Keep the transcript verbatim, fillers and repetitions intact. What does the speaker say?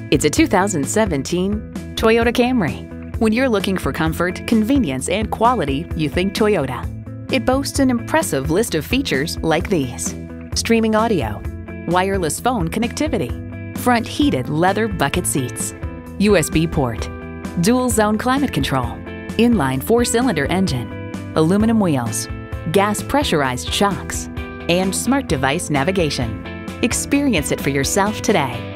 It's a two thousand seventeen Toyota Camry. When you're looking for comfort, convenience, and quality, you think Toyota. It boasts an impressive list of features like these: streaming audio, wireless phone connectivity, front heated leather bucket seats, U S B port, dual zone climate control, inline four-cylinder engine, aluminum wheels, gas pressurized shocks, and smart device navigation. Experience it for yourself today.